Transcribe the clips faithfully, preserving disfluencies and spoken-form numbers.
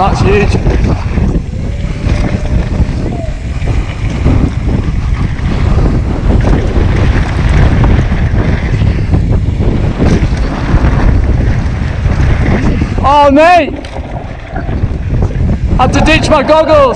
That's huge. Oh mate! Had to ditch my goggles.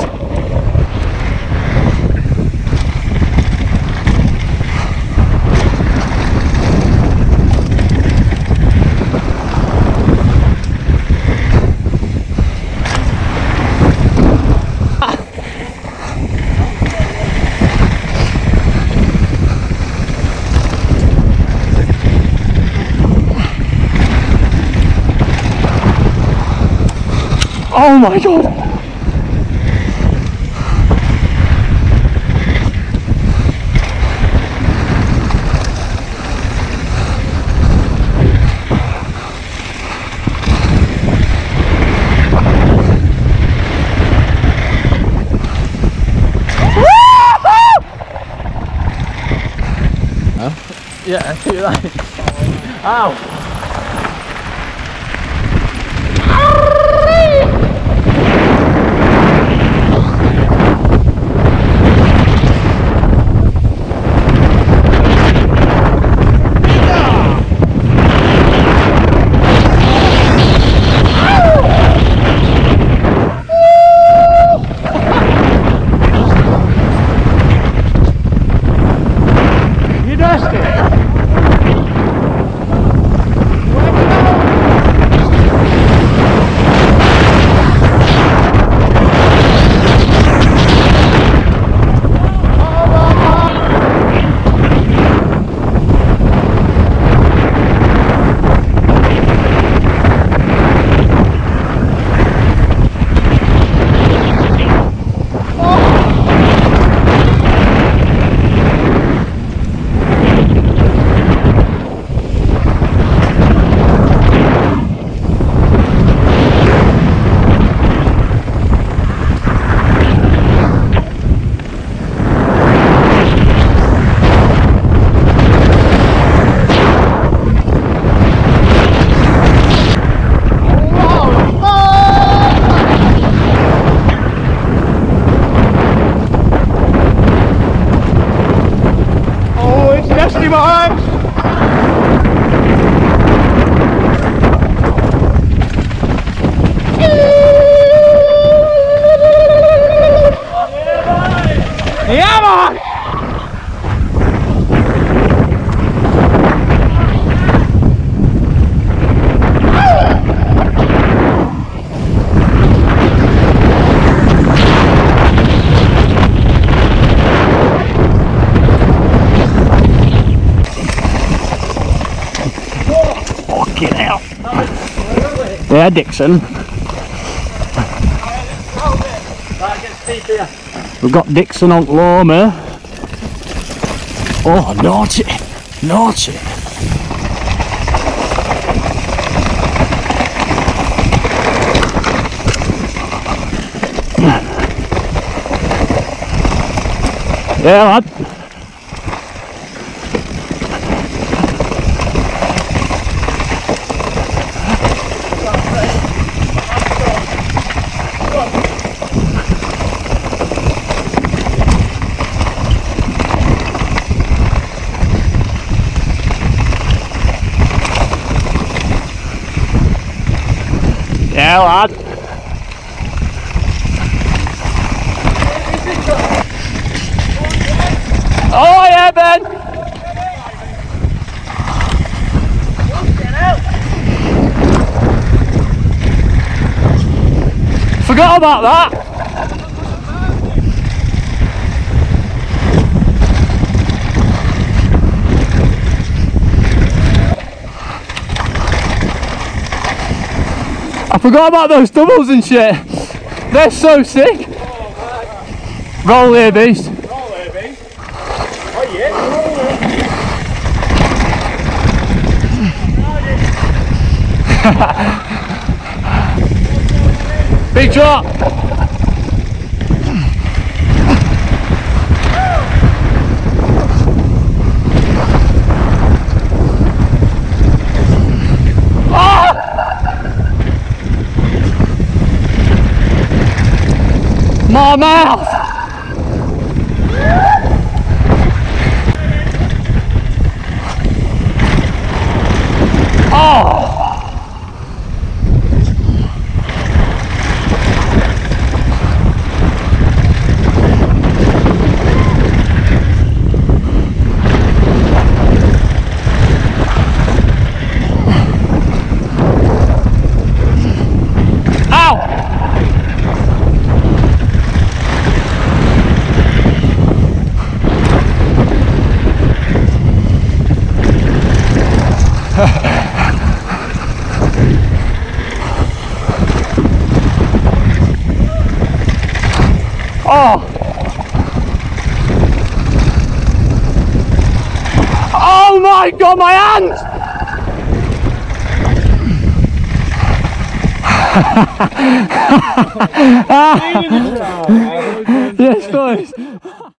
Oh my god! Huh? Yeah, you're like, ow! Yeah, Dixon. We've got Dixon on Loma. Oh, naughty, naughty. Yeah, lad. Yeah, lad. Oh yeah, Ben. Forgot about that. I forgot about those doubles and shit. They're so sick. Roll here, beast. Roll here, beast. Oh yeah, roll here. Big drop. My mouth! Oh! Oh! Oh my God, my hands! Yes, boys.